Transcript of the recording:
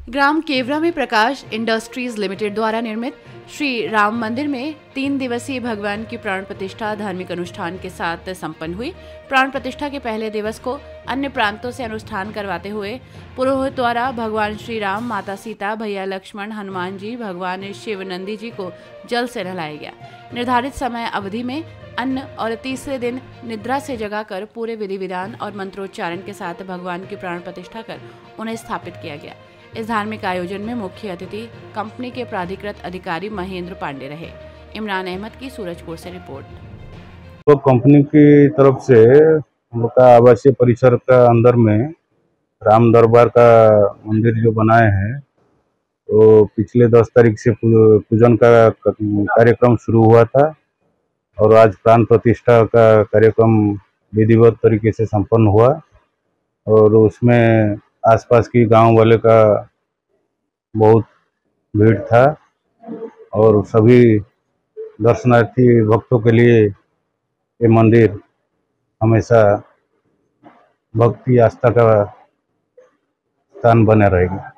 ग्राम केवरा में प्रकाश industries limited द्वारा निर्मित श्री राम मंदिर में 3 दिवसीय भगवान की प्राण प्रतिष्ठा धार्मिक अनुष्ठान के साथ संपन्न हुई। प्राण प्रतिष्ठा के पहले दिवस को अन्य प्रांतों से अनुष्ठान करवाते हुए पुरोहित द्वारा भगवान श्री राम, माता सीता, भैया लक्ष्मण, हनुमान जी, भगवान शिव, नंदी जी को जल से नहलाया गया। निर्धारित समय अवधि में अन्न और तीसरे दिन निद्रा से जगाकर पूरे विधि विधान और मंत्रोच्चारण के साथ भगवान की प्राण प्रतिष्ठा कर उन्हें स्थापित किया गया। इस धार्मिक आयोजन में मुख्य अतिथि कंपनी के प्राधिकृत अधिकारी महेंद्र पांडे रहे। इमरान अहमद की सूरजपुर से रिपोर्ट। तो कंपनी की तरफ से हम लोग का आवासीय परिसर का अंदर में राम दरबार का मंदिर जो बनाए हैं, तो पिछले 10 तारीख से पूजन का कार्यक्रम शुरू हुआ था और आज प्राण प्रतिष्ठा का कार्यक्रम विधिवत तरीके से संपन्न हुआ और उसमें आसपास की गांव वाले का बहुत भीड़ था और सभी दर्शनार्थी भक्तों के लिए ये मंदिर हमेशा भक्ति आस्था का स्थान बना रहेगा।